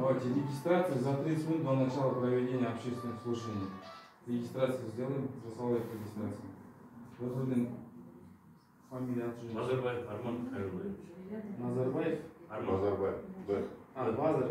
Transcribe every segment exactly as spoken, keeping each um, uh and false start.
Давайте регистрация за тридцать минут до начала проведения общественных слушаний. Регистрацию сделаем, засылаем регистрацию. Выходим фамилия отжим. Назарбаев Арман Хайруллаевич. Назарбаев? Арман. Назарбаев. Б. А, Базар.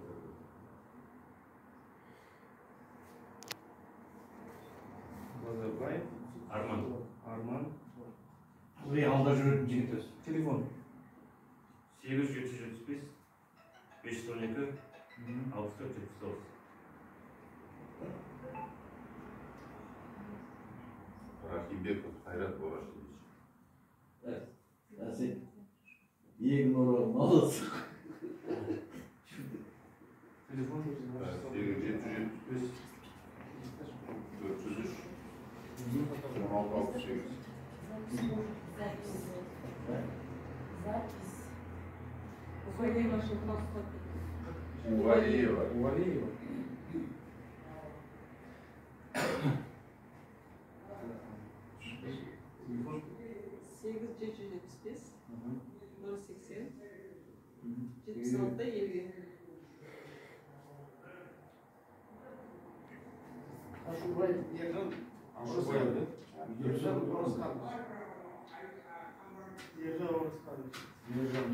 Назарбаев. Арман. Арман. Ve alda жүретін жігіт. Телефон. сегіз жеті жүз жетпіс бес бес жүз он екі алпыс төрт жетпіс тоғыз. Рахимбеков Хайрат Борашевич. Әсет. Егін оралым аласың. Телефон. сегіз жеті жүз жетпіс бес төрт жүз үш он алты алпыс сегіз. Запись. Запись. Угалиева. Угалиева. Угалиева. Телефон. сегіз жеті жүз жетпіс бес нөл сексен жетпіс алты елу. Ашубай, Ержан. Ашубай, да? Ержан Орысханович. Ержан Орысханович. Ержан.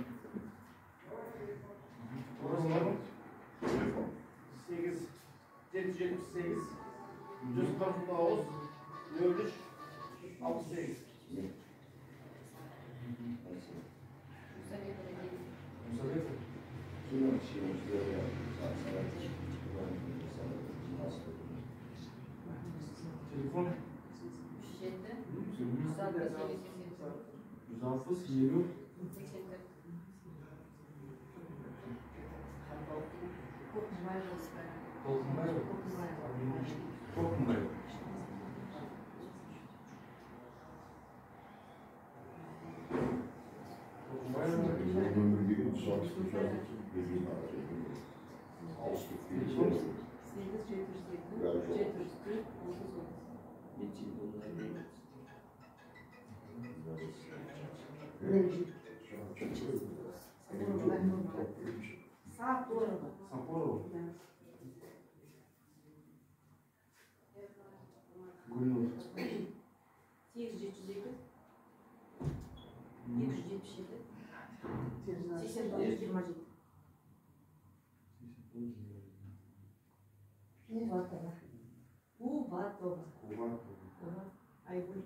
Орысханов. Телефон. сегіз жеті жүз жетпіс сегіз жүз қырық тоғыз нөл үш алпыс сегіз. Мусаветов. Телефон. жүз алпыс елу. Толкунбаев. Толкунбаев. Сапорова. Гульнур. сегіз жеті жүз екі екі жүз жетпіс жеті сексен тоғыз жиырма жеті. Куватова. Куватова. Куватова. Айгуль.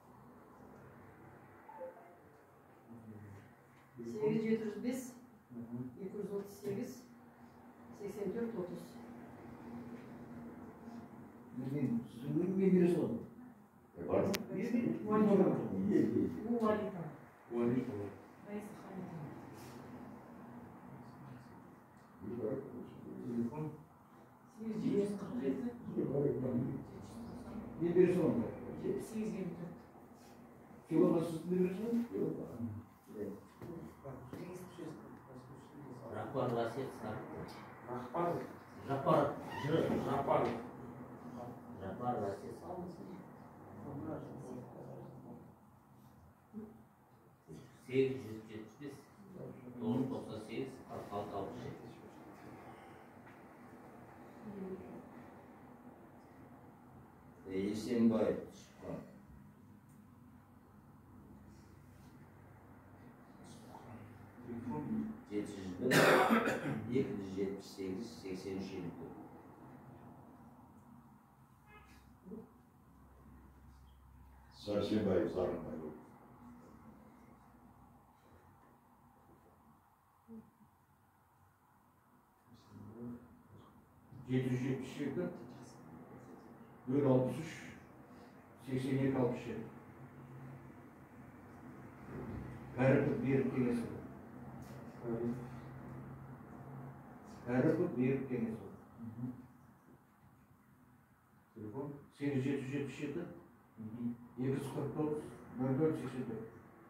сегіз жеті жүз бес екі жүз отыз сегіз сексен төрт отыз. Мен сүрін мен бересің оны. Уаликова. Уаликова. Раиса Хамидовна. Телефон. сегіз жүз қырық жеті Мен бересің оны. жетпіс сегіз елу төрт. Килоға сүтін бересің? Рахпар Расет Сарқы. Рахпар. Жапар. Жапар. Жапар Расет Сарқы. сегіз жүз жетпіс бес тоғыз жүз тоқсан сегіз қырық алты алпыс жеті. Есенбай. жеті жүз бір екі жүз жетпіс сегіз сексен үш елу төрт. Сәрсенбаев Сарынбай. жеті жүз жетпіс жеті нөл алпыс үш сексен екі алпыс жеті. Кәріпов беріп кеңесі. Кәріпов беріп кеңесі. Телефон. сегіз жеті жүз жетпіс жеті екі жүз қырық тоғыз нөл нөл сексен төрт.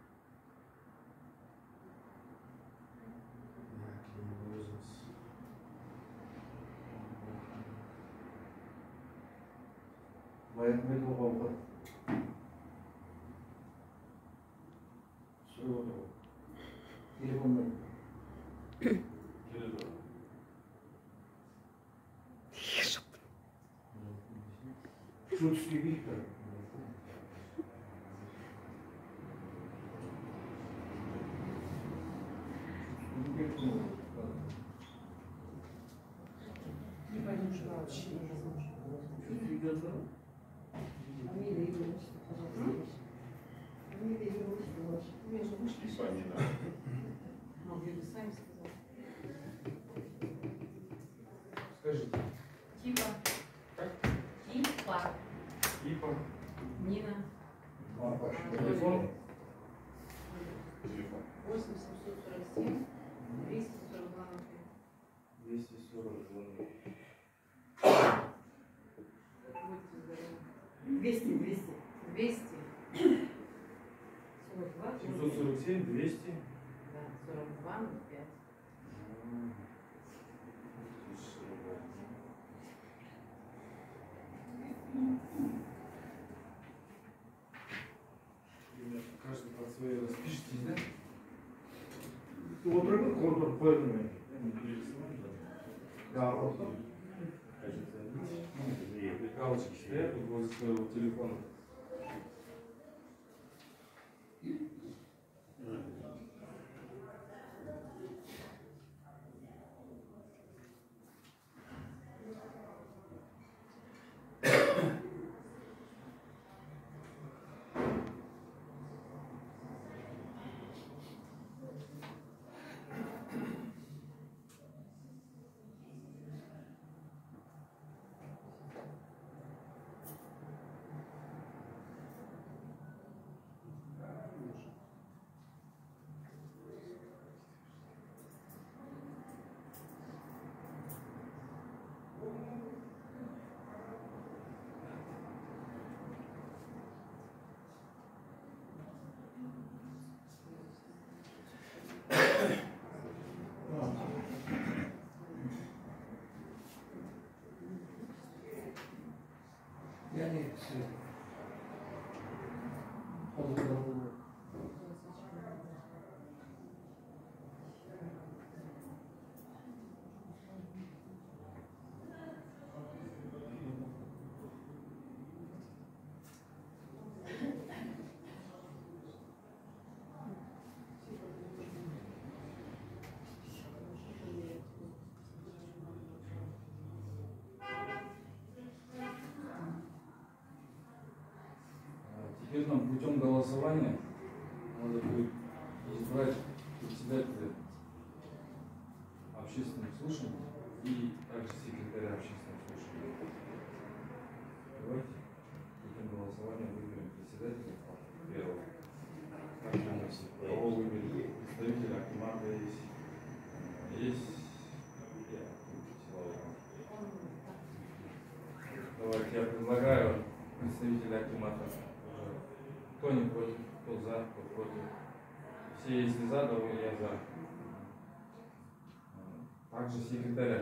Баянмен оғауға. Сұры отыр. Телефонмен. Шутский Виктор. Не пойму, что вообще невозможно. Фамилия, имя, отчество, пожалуйста. Фамилия, имя, отчество ваше. У меня же вышли сейчас. Панина. А, вы бы сами сказали. Скажите. Типа. Как? Типа. Ипа. Нина. Телефон. Телефон. восемь семьсот сорок семь триста сорок два ноль пять. двести сорок два. Будьте здоровы. Двести, двести. двести сорок два семьсот сорок семь, двести. Да, сорок два ноль пять. Каждый под своей распишитесь, да? Вот рыбы контур поймет. Да, вот. Галочки стоят вот возле своего телефона. Я не все. Поздравляю. Теперь нам путем голосования надо будет избрать председателя общественных слушаний и также секретаря общественных слушаний. Давайте путем голосования выберем председателя первого. Также у нас кого выберем представителя Акимата есть. Есть. Я, силовой. Давайте я предлагаю представителя Акимата. Кто не против, кто за, кто против. Все, если за, то я за. Также секретаря.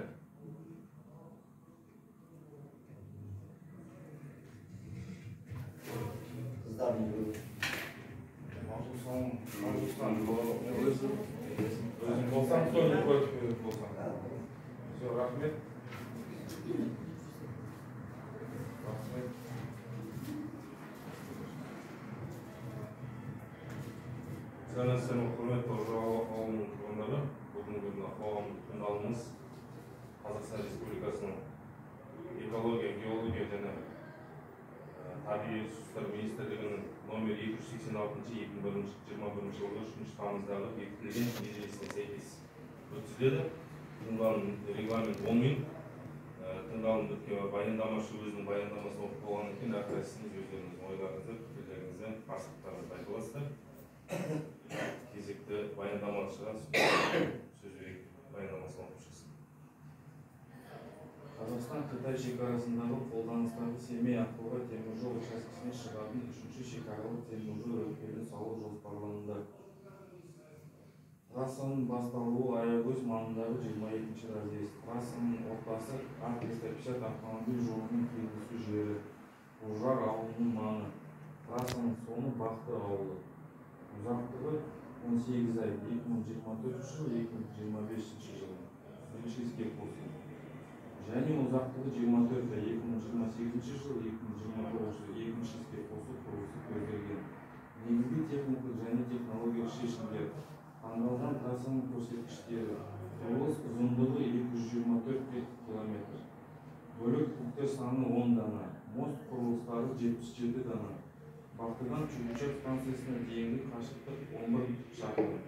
Мажусан, Мажусан, өзім болсам, кто не против, өзім болсам. Все, рахмет. Рахмет. Сәлем құрметті қауым тұрғындары, бүгінгі күні қоғамдық тыңдалымыз Қазақстан Республикасының экология, геология және табиғи ресурстар министрлігінің номер екі жүз сексен алтыншы екі мың жиырма бірінші жылғы үшінші тамыздағы бекітілген ережесіне сәйкес өткізіледі. Тыңдалым регламент он минут. Тыңдалымды баяндамашы өзінің баяндамасын оқып болғаннан кейін әрқайсыңыз өздеріңіздің ойларыңызды, пікірлеріңізді, қарсылықтарыңызды айта аласыздар. Кезекті баяндамашыға сөз берейік, баяндамасын оқып шықсын. Қазақстан-Қытай шекарасындағы қолданыстағы Семей Ақтоғай теміржол учаскесіне шығатын үшінші шекаралық теміржол өткелін салу жоспарланды. Трассаның басталуы Аягөз маңындағы жиырма екінші разъезд. Трассаның ортасы А триста пятьдесят автомобиль жолының қиылысу жері. Ужар ауылының маңы. Трассаның соңы Бақты ауылы. Ұзақтығы он сегіз ай, екі мың жиырма төртінші жыл, екі мың жиырма бесінші жылы. Бірінші іске қосылды. Және ұзақтығы жиырма төрт ай, екі мың жиырма сегізінші жыл, екі мың жиырма тоғызыншы жыл екінші іске қосу құрылысы көзделген. Негізгі техникалық және технологиялық шешімдер. Таңдалған трассаның көрсеткіштері. Құрылыс ұзындығы екі жүз жиырма төрт километр. Бөлік пункттер саны он дана. Мост құрылыстары жетпіс жеті дана. Бақтыдан Чүгінчек станциясына дейінгі қашықтық он бір шақырым.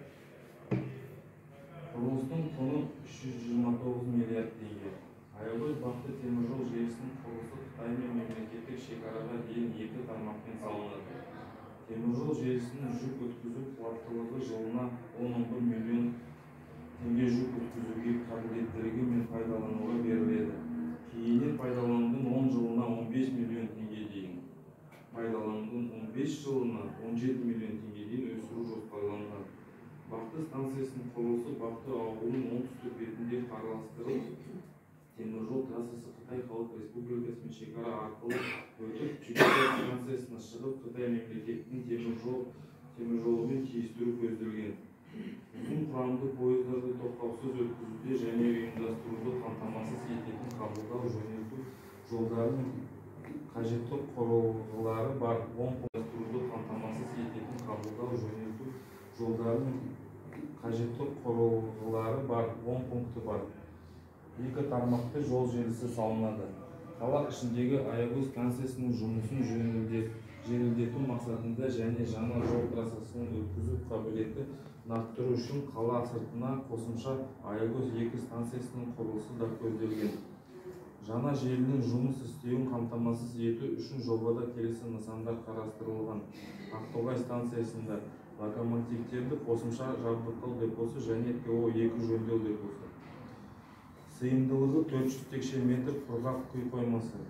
Құрылыстың құны үш жүз жиырма тоғыз миллиард теңге. Аягөз Бақты теміржол желісінің құрылысы Қытай мен мемлекеттік шекараға дейін екі тармақпен салынады. Теміржол желісінің жүк өткізу қуаттылығы жылына он он бір миллион теңге жүк өткізуге қабілеттілігі мен пайдалануға беріледі. Кейіннен пайдаланудың он жылына он бес миллион теңге дейін, пайдаланудың он бес жылына он жеті миллион теңге дейін өсіру жоспарланған. Бақты станциясының құрылысы Бақты ауылының оңтүстік бетінде қарастырылып, теміржол трассасы Қытай Халық Республикасымен шекара арқылы өтіп, Чүгінчек станциясына шығып, Қытай мемлекетінің теміржол теміржолымен түйістіру көзделген. Uzun құрамды пойыздарды тоқтаусыз өткізуде және ұйымдастыруды қамтамасыз ететін қабылдау жөнелту жолдарының қажетті құрылғылары бар. он ұйымдастыруды қамтамасыз ететін қабылдау жөнелту жолдарының қажетті құрылғылары бар. он пункті бар. Екі тармақты жол желісі салынады. Қала ішіндегі Аягөз станциясының жұмысын жеңілдету мақсатында және жаңа жол трассасын өткізу қабілеті арттыру үшін қала сыртына қосымша Аягөз екі станциясының құрылысы да көзделген. Жаңа желінің жұмыс істеуін қамтамасыз ету үшін жобада келесі нысандар қарастырылған. Ақтоғай станциясында локомотивтерді қосымша жабдықтау депосы және Т О екі жөндеу депосы. Сыйымдылығы төрт жүз текше метр құрғақ құй қоймасы.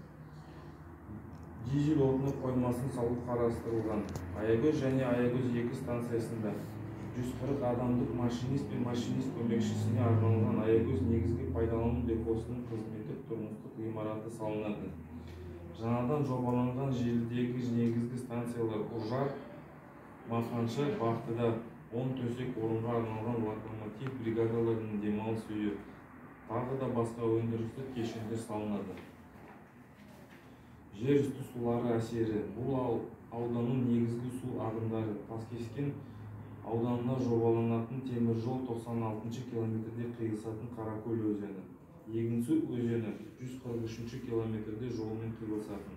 Дизель отыны қоймасын салу қарастырылған. Аягөз және Аягөз екі станциясында жүз қырық адамдық машинист пен машинист көмекшісіне арналған Аягөз негізгі пайдалану депосының қызметтік тұрмыстық ғимараты салынады. Жаңадан жобаланған желідегі негізгі станциялар Ужар, Мақаншы, Бақтыда он төсек орынға арналған локомотив бригадаларының демалыс үйі, тағы да басқа өндірістік кешендер салынады. Жер үсті сулары әсері. Бұл ауданның негізгі су ағындары. Таскескен ауданына жобаланатын теміржол тоқсан алтыншы километрде қиылысатын Қаракөл өзені. Егінсу өзені жүз қырық үшінші километрде жолмен қиылысатын.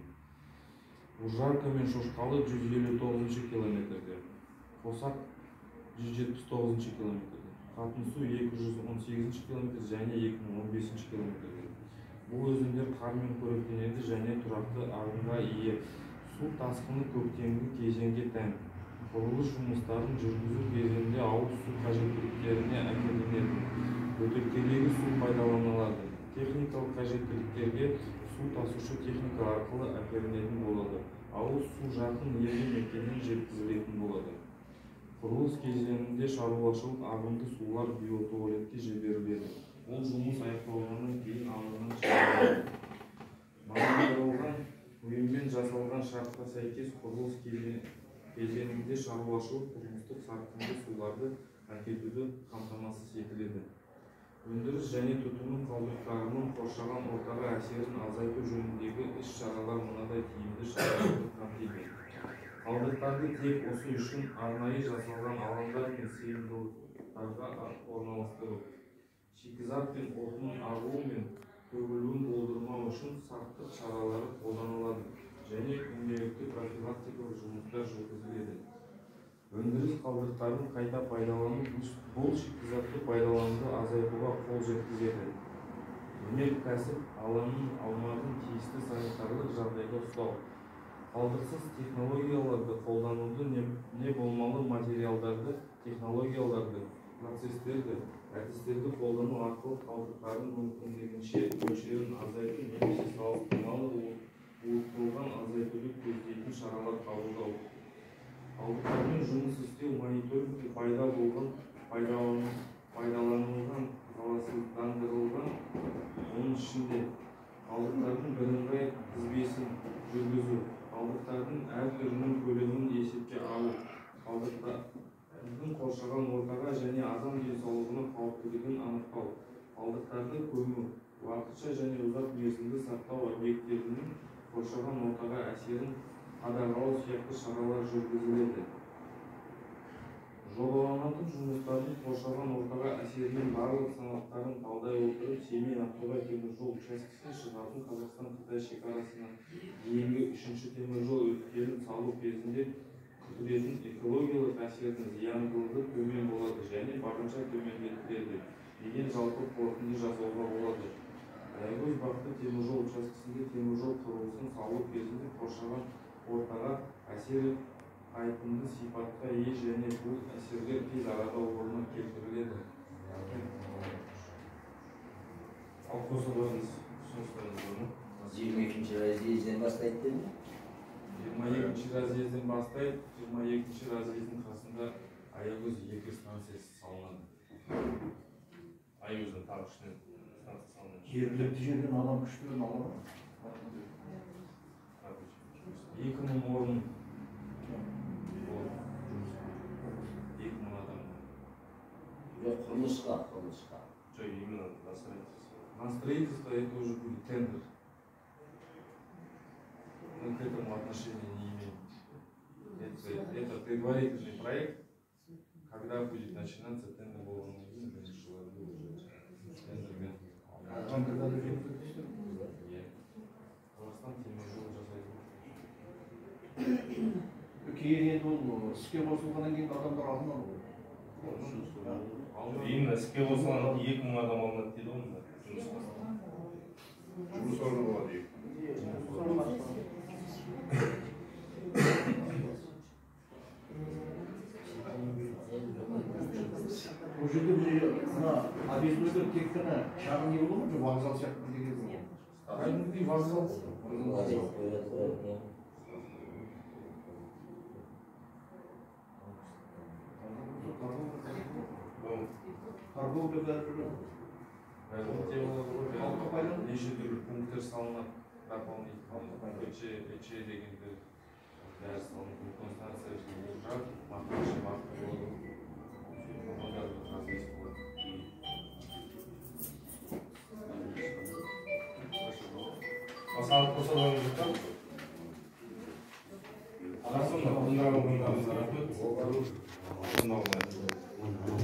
Ужарка мен Шошқалы жүз елу тоғызыншы километрде. Қосақ жүз жетпіс тоғызыншы километрде. Қатынсу екі жүз он сегізінші километр және екі мың он бесінші километрде. Бұл өзендер қармен қоректенеді және тұрақты ағынға ие. Су тасқыны көктемгі кезеңге тән. Құрылыс жұмыстарын жүргізу кезінде ауыз су қажеттіліктеріне әкелінеді. Өтіркедегі су пайдаланылады. Техникалық қажеттіліктерге су тасушы техника арқылы әкелінетін болады. Ауыз су жақын елді мекеннен жеткізілетін болады. Құрылыс кезеңінде шаруашылық ағынды сулар биотуалетке жіберіледі. Ол жұмыс аяқталғаннан кейін алынған шығарылады. Мамандандырылған ұйыммен жасалған шартқа сәйкес құрылыс кезеңінде шаруашылық тұрмыстық сарқынды суларды әкелуді қамтамасыз етіледі. Өндіріс және тұтыну қалдықтарының қоршаған ортаға әсерін азайту жөніндегі іс-шаралар мынадай тиімді шараларды қамтиды. Қалдықтарды тек осы үшін арнайы жасалған алаңдар мен сыйымдылықтарға орналастыру. Шикізат пен отынның ағуы мен төгілуін болдырмау үшін сақтық шаралары қолданылады және күнделікті профилактикалық жұмыстар жүргізіледі. Өндіріс қалдықтарын қайта пайдалану бұл шикізатты пайдалануды азайтуға қол жеткізеді. Өнеркәсіп алаңының аумағын тиісті санитарлық жағдайда ұстау. Қалдықсыз технологияларды қолдануды, не болмалы материалдарды, технологияларды, процестерді, әдістерді қолдану арқылы қалдықтардың мүмкіндігінше мөлшерін азайту немесе салыстырмалы уылтылған азайтуды көздейтін шаралар қабылдау. Қалдықтармен жұмыс істеу мониторингі пайда болған, пайдаланылған, залалсыздандырылған, оның ішінде қалдықтардың бірыңғай тізбесін жүргізу, қалдықтардың әр түрінің көлемін есепке алу, қалдықтардың қоршаған ортаға және адам денсаулығына қауіптілігін анықтау, қалдықтарды көму, уақытша және ұзақ мерзімді сақтау объекттерінің қоршаған ортаға әсерін қадағалау сияқты шаралар жүргізіледі. Жобаланатын жұмыстардың қоршаған ортаға әсерінің барлық санаттарын талдай отырып, Семей-Ақтоғай теміржол учаскесіне шығатын Қазақстан-Қытай шекарасына дейінгі үшінші теміржол өткелін салу кезінде күтілетін экологиялық әсердің зияндылығы төмен болады және барынша төмендетіледі деген жалпы қорытынды жасауға болады. Аягөз Бақты теміржол учаскесінде теміржол құрылысын салу кезінде қоршаған ортаға әсері айқынды сипатқа ие және бұл әсерлер тез арада орнына келтіріледі. Ал қосылғаныңыз ұсыныстарыңыз бар ма? жиырма екінші разъезден бастайды деді. жиырма екінші разъезден бастайды, жиырма екінші разъездің қасында Аягөз екі станциясы салынады. Аягөзден тағы үш станция салынады. Жергілікті жерден адам күштерін ала ма? екі мың орын екі мың адам. Жоқ, құрылысқа, құрылысқа. Жоқ, именно на строительство. На строительство это уже будет тендер. Мы к этому отношения не имеем. Это, это предварительный проект. Когда будет начинаться тендер, болған кезде тендершілер уже тендермен. Қанқырда жүргізді? Қазақстан теміржол жасайды. Кейін енді ол іске қосылғаннан кейін адамдар алдын алу. Именно іске қосылған екі мың адам алынады дейді ғой мында. Жұмыс орны болады. Ол жерде мына объезділер тек қана шағын не болады ма? Жоқ, вокзал сияқты деген болады. Кәдімгідей вокзал. Торговля бәрі неше түрлі пункттер салынады, дополнительный ЭЧ дегендер бәрі салынады. Үлкен станция жар, мақташы бақы болады. Басалық қосылғаныңыз жоқ па? Расында, бұндағы бұндағы рахмет.